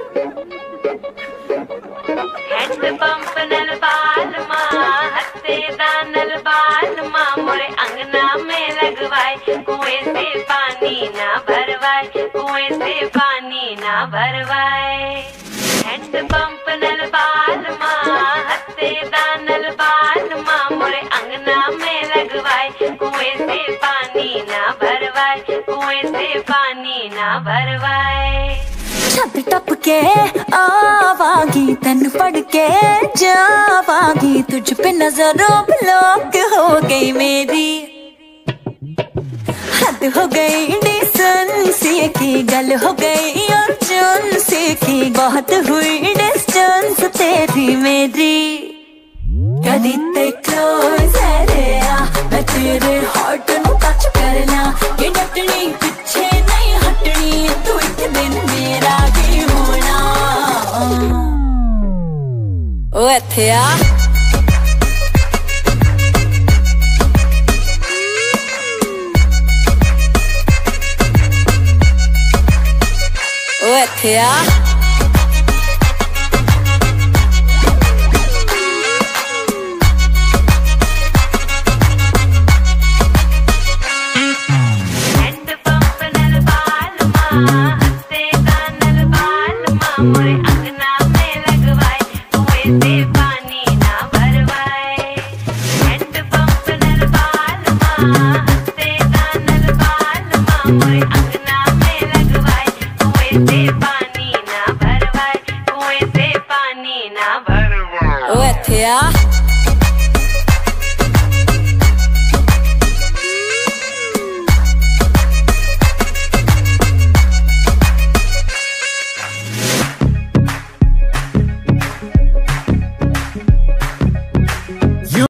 Hand pump नल बाल माँ हत्ते दानल बाल माँ मोरे अंगना में लगवाए कुएं से पानी ना भरवाए कुएं से पानी ना भरवाए। हैंड पंप नल बाल माँ हत्ते दानल बाल माँ मोरे अंगना में लगवाए कुएं से पानी ना भरवाए कुएं से पानी ना भरवाए। छत टप के आवागी तन पड़ के जावागी तुझ पे नजरों ब्लॉक हो गई मेरी हद हो गई डिस्टेंसी की गल हो गई अर्जेंसी की बहुत हुई डिस्टेंस तेरी मेरी कदी ते क्लोज है रे मैं तेरे हार्ट नु टच करना ये डटनी पीछे नहीं हटनी तू एक दिन मेरा ही होना। ओ एथिया ओ एथिया मोरे अंगना में लगवाए कुएं से पानी ना भरवाए। हैंड पंप नल बाल माँ हंसते दानल बाल माँ मोरे अंगना में लगवाए कुएं से पानी ना भरवाए कुएं से पानी ना भरवाए। ओ एथिया